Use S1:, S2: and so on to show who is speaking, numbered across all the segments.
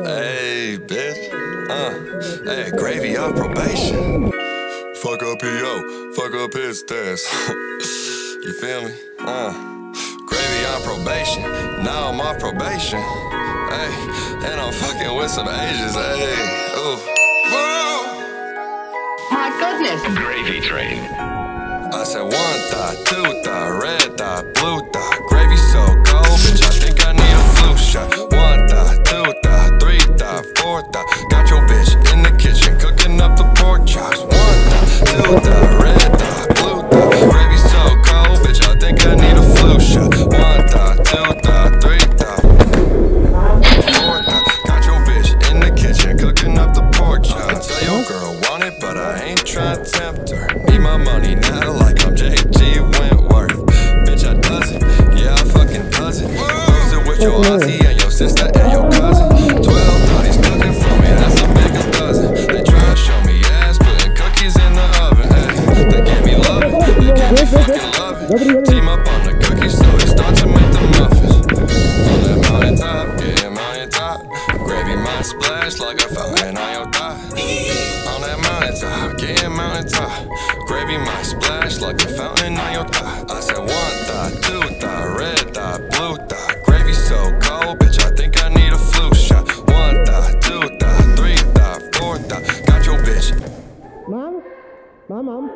S1: Hey, bitch. Hey, gravy on probation. Fuck up P.O., fuck up his desk. You feel me? Gravy on probation. Now I'm off probation. Hey, and I'm fucking with some Asians. Hey, ooh. Whoa.
S2: My goodness.
S3: Gravy train.
S1: I said 1 thought, 2 thought, red thought, blue thought. Gravy so cold, bitch, I think I need a flu shot. 1 thought, 2 thought, 3 thought, 4 thought. Got your bitch in the kitchen cooking up the pork chops. 1 thought, 2 thought, red thought, blue thought. Gravy so cold, bitch, I think I need a flu shot. 1 thought, 2 thought, 3 thought, 4 thought. Got your bitch in the kitchen cooking up the pork chops. Tell your girl want it, but I ain't trying to tempt her. Need my money now like I'm JG Wentworth. Bitch, I does it, yeah, I fucking does it. Posted with your auntie and your sister and your cousin. 12 thotties cooking for me, that's the biggest dozen. They try to show me ass, putting cookies in the oven. Ay, they gave me love it, they gave me fucking love it. Team up on the cookies, so they start to make the muffins. On that mountain top, yeah, mountain top. Gravy my splash like a fountain on your thigh. On that mountain top, yeah, mountain top. Gravy my splash like a fountain on your thigh. I said 1 thought, 2 thought, red thought, blue thought. Gravy so cold, bitch, I think I need a flu shot. 1 thought, 2 thought, 3 thought, 4 thought. Got your bitch.
S4: Mom? Mom?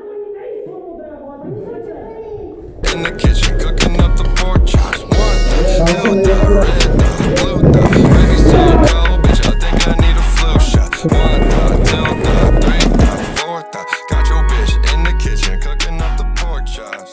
S1: In the kitchen cooking up the pork chops. 1 thought, 2 thought, red thought, blue thought. Gravy so cold, bitch, I think I need a flu shot. 1 thought, 2 thought, 3 thought, 4 thought. Got your bitch in the kitchen cooking up the pork chops.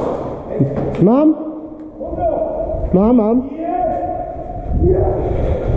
S4: Mom? Mom?